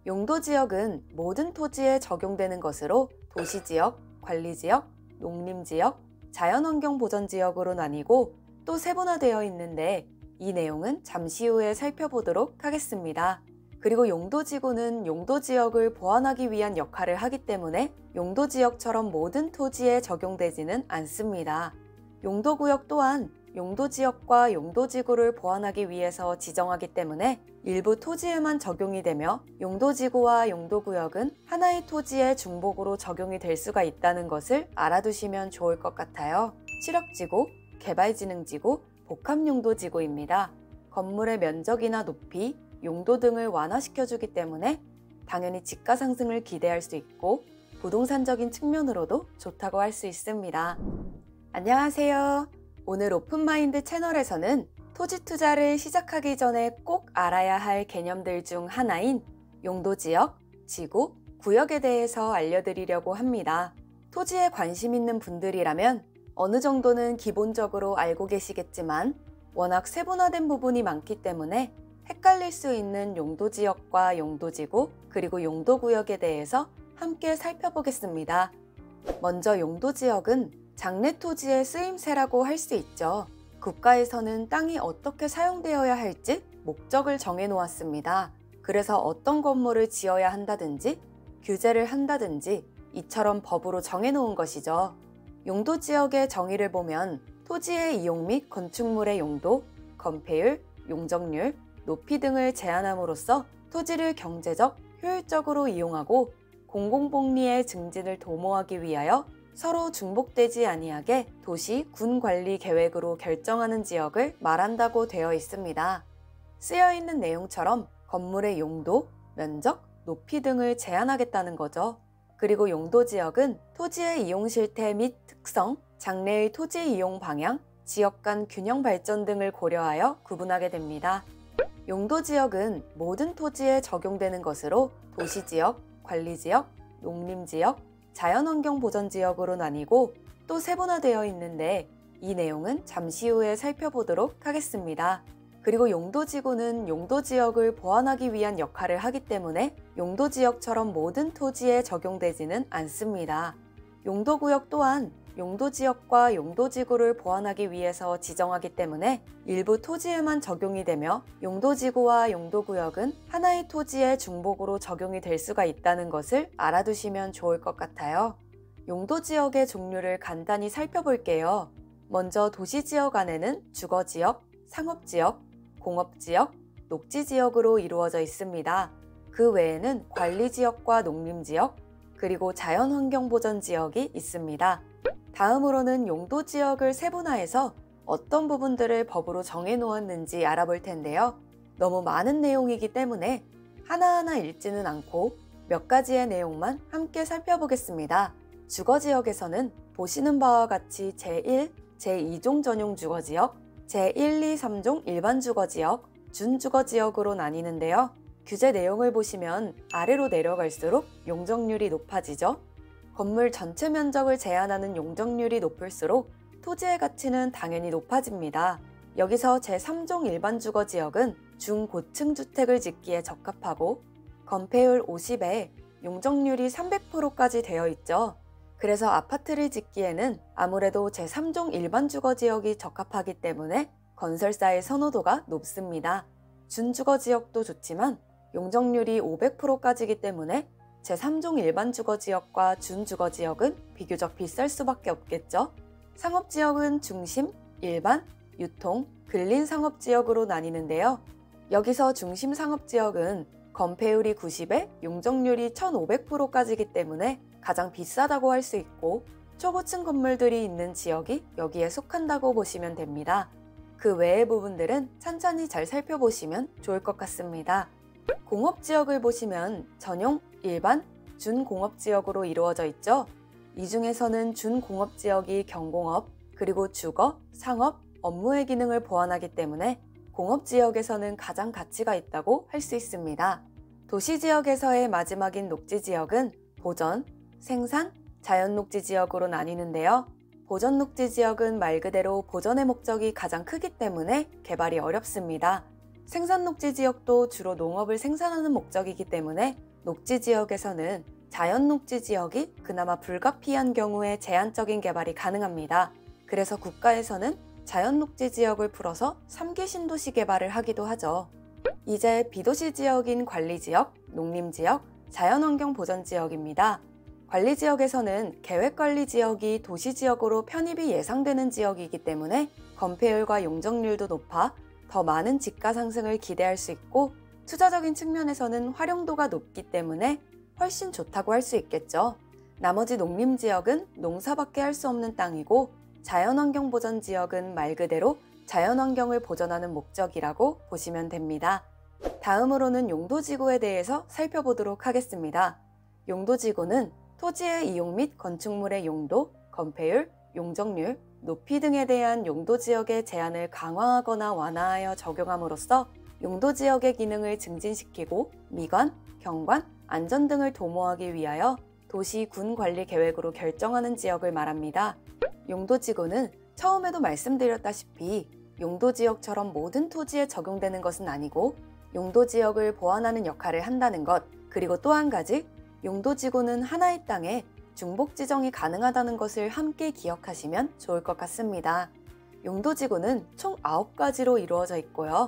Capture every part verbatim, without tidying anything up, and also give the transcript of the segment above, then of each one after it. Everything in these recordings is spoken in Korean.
용도지역은 모든 토지에 적용되는 것으로 도시지역, 관리지역, 농림지역, 자연환경보전지역으로 나뉘고 또 세분화되어 있는데 이 내용은 잠시 후에 살펴보도록 하겠습니다. 그리고 용도지구는 용도지역을 보완하기 위한 역할을 하기 때문에 용도지역처럼 모든 토지에 적용되지는 않습니다. 용도구역 또한 용도지역과 용도지구를 보완하기 위해서 지정하기 때문에 일부 토지에만 적용이 되며 용도지구와 용도구역은 하나의 토지의 중복으로 적용이 될 수가 있다는 것을 알아두시면 좋을 것 같아요. 실업지구, 개발진흥지구, 복합용도지구입니다. 건물의 면적이나 높이, 용도 등을 완화시켜주기 때문에 당연히 지가 상승을 기대할 수 있고 부동산적인 측면으로도 좋다고 할 수 있습니다. 안녕하세요. 오늘 오픈마인드 채널에서는 토지 투자를 시작하기 전에 꼭 알아야 할 개념들 중 하나인 용도지역, 지구, 구역에 대해서 알려드리려고 합니다. 토지에 관심 있는 분들이라면 어느 정도는 기본적으로 알고 계시겠지만 워낙 세분화된 부분이 많기 때문에 헷갈릴 수 있는 용도지역과 용도지구, 그리고 용도구역에 대해서 함께 살펴보겠습니다. 먼저 용도지역은 장래 토지의 쓰임새라고 할 수 있죠. 국가에서는 땅이 어떻게 사용되어야 할지 목적을 정해 놓았습니다. 그래서 어떤 건물을 지어야 한다든지 규제를 한다든지 이처럼 법으로 정해 놓은 것이죠. 용도지역의 정의를 보면 토지의 이용 및 건축물의 용도, 건폐율, 용적률, 높이 등을 제한함으로써 토지를 경제적, 효율적으로 이용하고 공공복리의 증진을 도모하기 위하여 서로 중복되지 아니하게 도시, 군 관리 계획으로 결정하는 지역을 말한다고 되어 있습니다. 쓰여있는 내용처럼 건물의 용도, 면적, 높이 등을 제한하겠다는 거죠. 그리고 용도지역은 토지의 이용 실태 및 특성, 장래의 토지 이용 방향, 지역 간 균형 발전 등을 고려하여 구분하게 됩니다. 용도지역은 모든 토지에 적용되는 것으로 도시지역, 관리지역, 농림지역, 자연환경보전지역으로 나뉘고 또 세분화되어 있는데 이 내용은 잠시 후에 살펴보도록 하겠습니다. 그리고 용도지구는 용도지역을 보완하기 위한 역할을 하기 때문에 용도지역처럼 모든 토지에 적용되지는 않습니다. 용도구역 또한 용도지역과 용도지구를 보완하기 위해서 지정하기 때문에 일부 토지에만 적용이 되며 용도지구와 용도구역은 하나의 토지의 중복으로 적용이 될 수가 있다는 것을 알아두시면 좋을 것 같아요. 용도지역의 종류를 간단히 살펴볼게요. 먼저 도시지역 안에는 주거지역, 상업지역, 공업지역, 녹지지역으로 이루어져 있습니다. 그 외에는 관리지역과 농림지역, 그리고 자연환경보전지역이 있습니다. 다음으로는 용도지역을 세분화해서 어떤 부분들을 법으로 정해 놓았는지 알아볼 텐데요. 너무 많은 내용이기 때문에 하나하나 읽지는 않고 몇 가지의 내용만 함께 살펴보겠습니다. 주거지역에서는 보시는 바와 같이 제일, 제이 종 전용 주거지역, 제일, 이, 삼 종 일반 주거지역, 준주거지역으로 나뉘는데요. 규제 내용을 보시면 아래로 내려갈수록 용적률이 높아지죠. 건물 전체 면적을 제한하는 용적률이 높을수록 토지의 가치는 당연히 높아집니다. 여기서 제삼 종 일반 주거지역은 중고층 주택을 짓기에 적합하고 건폐율 오십에 용적률이 삼백 퍼센트까지 되어 있죠. 그래서 아파트를 짓기에는 아무래도 제삼 종 일반 주거지역이 적합하기 때문에 건설사의 선호도가 높습니다. 준주거지역도 좋지만 용적률이 오백 퍼센트까지이기 때문에 제삼 종 일반 주거지역과 준주거지역은 비교적 비쌀 수밖에 없겠죠. 상업지역은 중심, 일반, 유통, 근린 상업지역으로 나뉘는데요. 여기서 중심 상업지역은 건폐율이 구십에 용적률이 천오백 퍼센트까지이기 때문에 가장 비싸다고 할 수 있고 초고층 건물들이 있는 지역이 여기에 속한다고 보시면 됩니다. 그 외의 부분들은 천천히 잘 살펴보시면 좋을 것 같습니다. 공업지역을 보시면 전용, 일반, 준공업지역으로 이루어져 있죠. 이 중에서는 준공업지역이 경공업, 그리고 주거, 상업, 업무의 기능을 보완하기 때문에 공업지역에서는 가장 가치가 있다고 할 수 있습니다. 도시지역에서의 마지막인 녹지지역은 보전, 생산, 자연녹지지역으로 나뉘는데요. 보전녹지지역은 말 그대로 보전의 목적이 가장 크기 때문에 개발이 어렵습니다. 생산녹지지역도 주로 농업을 생산하는 목적이기 때문에 녹지 지역에서는 자연 녹지 지역이 그나마 불가피한 경우에 제한적인 개발이 가능합니다. 그래서 국가에서는 자연 녹지 지역을 풀어서 삼 기 신도시 개발을 하기도 하죠. 이제 비도시 지역인 관리지역, 농림지역, 자연환경보전지역입니다. 관리지역에서는 계획관리지역이 도시지역으로 편입이 예상되는 지역이기 때문에 건폐율과 용적률도 높아 더 많은 집가 상승을 기대할 수 있고 투자적인 측면에서는 활용도가 높기 때문에 훨씬 좋다고 할 수 있겠죠. 나머지 농림지역은 농사밖에 할 수 없는 땅이고 자연환경보전지역은 말 그대로 자연환경을 보전하는 목적이라고 보시면 됩니다. 다음으로는 용도지구에 대해서 살펴보도록 하겠습니다. 용도지구는 토지의 이용 및 건축물의 용도, 건폐율, 용적률, 높이 등에 대한 용도지역의 제한을 강화하거나 완화하여 적용함으로써 용도지역의 기능을 증진시키고 미관, 경관, 안전 등을 도모하기 위하여 도시, 군 관리 계획으로 결정하는 지역을 말합니다. 용도지구는 처음에도 말씀드렸다시피 용도지역처럼 모든 토지에 적용되는 것은 아니고 용도지역을 보완하는 역할을 한다는 것, 그리고 또 한 가지 용도지구는 하나의 땅에 중복 지정이 가능하다는 것을 함께 기억하시면 좋을 것 같습니다. 용도지구는 총 아홉 가지로 이루어져 있고요.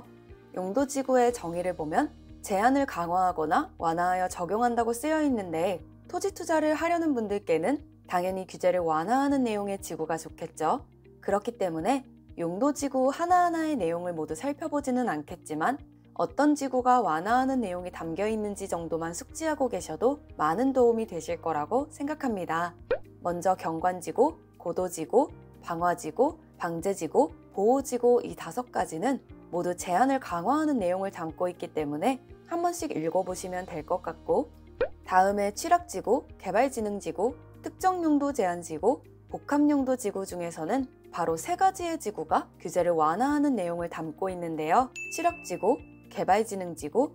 용도지구의 정의를 보면 제한을 강화하거나 완화하여 적용한다고 쓰여 있는데 토지 투자를 하려는 분들께는 당연히 규제를 완화하는 내용의 지구가 좋겠죠. 그렇기 때문에 용도지구 하나하나의 내용을 모두 살펴보지는 않겠지만 어떤 지구가 완화하는 내용이 담겨 있는지 정도만 숙지하고 계셔도 많은 도움이 되실 거라고 생각합니다. 먼저 경관지구, 고도지구, 방화지구, 방제지구, 보호지구 이 다섯 가지는 모두 제한을 강화하는 내용을 담고 있기 때문에 한 번씩 읽어보시면 될 것 같고, 다음에 취락지구, 개발진흥지구, 특정용도 제한지구, 복합용도지구 중에서는 바로 세 가지의 지구가 규제를 완화하는 내용을 담고 있는데요. 취락지구, 개발진흥지구,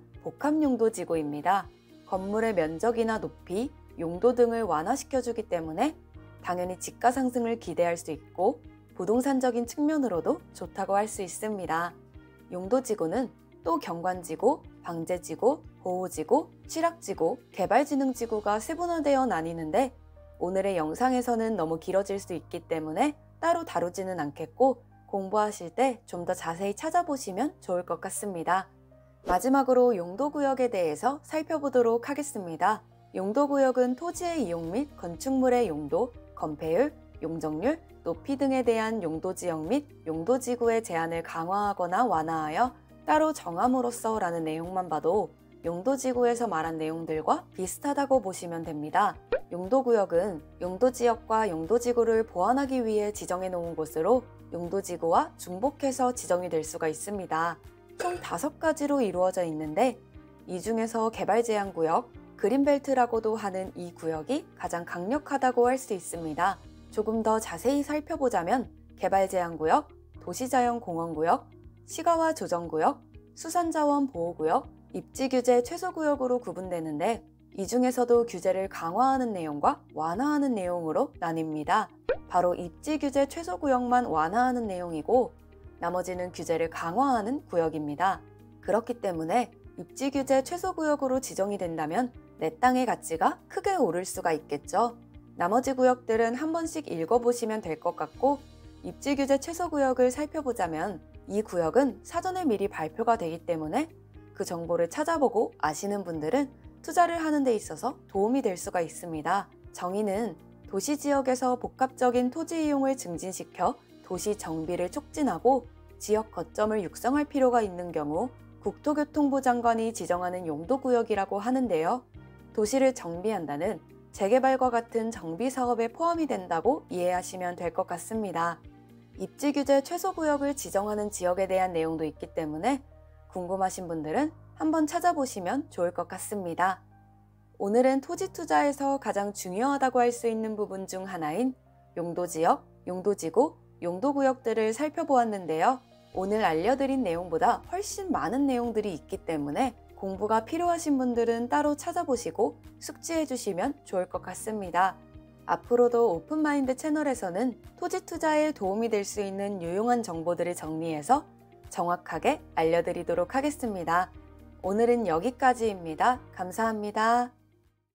복합용도지구입니다. 건물의 면적이나 높이, 용도 등을 완화시켜주기 때문에 당연히 집가 상승을 기대할 수 있고 부동산적인 측면으로도 좋다고 할 수 있습니다. 용도지구는 또 경관지구, 방제지구, 보호지구, 취락지구, 개발진흥지구가 세분화되어 나뉘는데 오늘의 영상에서는 너무 길어질 수 있기 때문에 따로 다루지는 않겠고 공부하실 때 좀 더 자세히 찾아보시면 좋을 것 같습니다. 마지막으로 용도구역에 대해서 살펴보도록 하겠습니다. 용도구역은 토지의 이용 및 건축물의 용도, 건폐율, 용적률, 높이 등에 대한 용도지역 및 용도지구의 제한을 강화하거나 완화하여 따로 정함으로써 라는 내용만 봐도 용도지구에서 말한 내용들과 비슷하다고 보시면 됩니다. 용도구역은 용도지역과 용도지구를 보완하기 위해 지정해 놓은 곳으로 용도지구와 중복해서 지정이 될 수가 있습니다. 총 다섯 가지로 이루어져 있는데 이 중에서 개발제한구역, 그린벨트라고도 하는 이 구역이 가장 강력하다고 할 수 있습니다. 조금 더 자세히 살펴보자면 개발제한구역, 도시자연공원구역, 시가와 조정구역, 수산자원 보호구역, 입지규제 최소구역으로 구분되는데 이 중에서도 규제를 강화하는 내용과 완화하는 내용으로 나뉩니다. 바로 입지규제 최소구역만 완화하는 내용이고 나머지는 규제를 강화하는 구역입니다. 그렇기 때문에 입지규제 최소구역으로 지정이 된다면 내 땅의 가치가 크게 오를 수가 있겠죠. 나머지 구역들은 한 번씩 읽어보시면 될 것 같고 입지규제 최소구역을 살펴보자면 이 구역은 사전에 미리 발표가 되기 때문에 그 정보를 찾아보고 아시는 분들은 투자를 하는 데 있어서 도움이 될 수가 있습니다. 정의는 도시지역에서 복합적인 토지 이용을 증진시켜 도시 정비를 촉진하고 지역 거점을 육성할 필요가 있는 경우 국토교통부 장관이 지정하는 용도구역이라고 하는데요. 도시를 정비한다는 재개발과 같은 정비 사업에 포함이 된다고 이해하시면 될 것 같습니다. 입지규제 최소구역을 지정하는 지역에 대한 내용도 있기 때문에 궁금하신 분들은 한번 찾아보시면 좋을 것 같습니다. 오늘은 토지 투자에서 가장 중요하다고 할 수 있는 부분 중 하나인 용도지역, 용도지구, 용도구역들을 살펴보았는데요. 오늘 알려드린 내용보다 훨씬 많은 내용들이 있기 때문에 공부가 필요하신 분들은 따로 찾아보시고 숙지해 주시면 좋을 것 같습니다. 앞으로도 오픈마인드 채널에서는 토지 투자에 도움이 될 수 있는 유용한 정보들을 정리해서 정확하게 알려드리도록 하겠습니다. 오늘은 여기까지입니다. 감사합니다.